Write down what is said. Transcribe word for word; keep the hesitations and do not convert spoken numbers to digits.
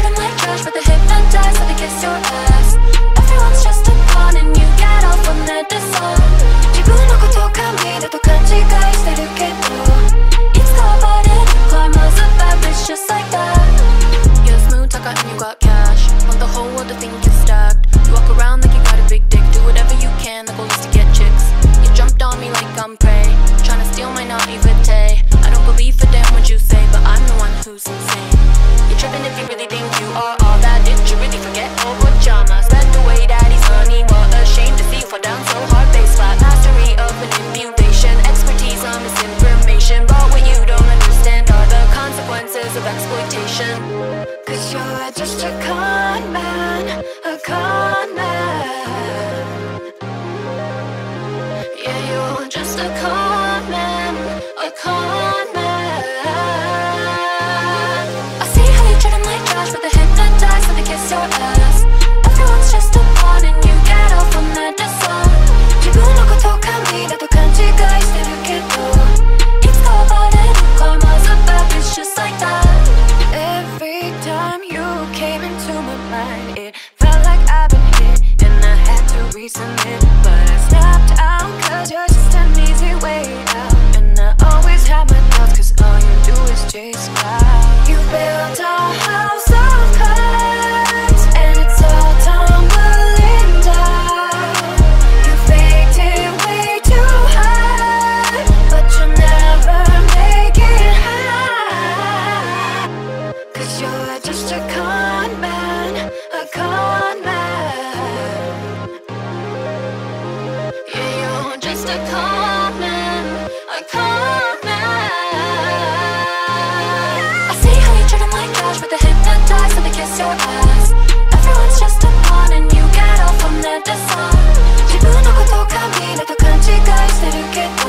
treat them like trash, but they hypnotize, so they kiss your ass. Everyone's just a pawn and you get off on their dishonor. 自分のことを神だと勘違いしてるけど、いつか暴れる Karma's a bad bitch just like that. You're smooth talker and you got cash. Want the whole world to think you're stacked. You walk around like you got a big dick. Do whatever you can, the goal is to get chicks. You jumped on me like I'm prey, tryna steal my naivete. I don't believe a damn what you say, but I'm the one who's insane. You're tripping if you really think you are all that. Did you really forget all what drama? Spent away daddy's money. What a shame to see you fall down so hard. Bass flat, mastery of manipulation, expertise on misinformation. But what you don't understand are the consequences of exploitation. Cause you're just a con man, a con man. Yeah, you're just a con man, a con man. I see how you treat them like trash, but they hypnotize, so they kiss your ass. Everyone's just a pawn and you get off on their dishonor. 自分のことを神だと勘違いしてるけど、いつか暴れる Karma's a bad bitch just like that. Every time you came into my mind, it felt like I've been hit and I had to reason it, but I snapped out cause you're just an easy way out. And I always have my doubts cause all you do is chase clouds. You built a house of cards and it's all tumbling down. You faked it way too hard, but you'll never make it high. Cause you're just a con man, a con man. Yeah, you're just a con man, a con man. I see how you treat them like trash, but they hypnotize, so they kiss your ass. Everyone's just a pawn and you get off on their dishonor. 自分のことを神だと勘違いしてるけど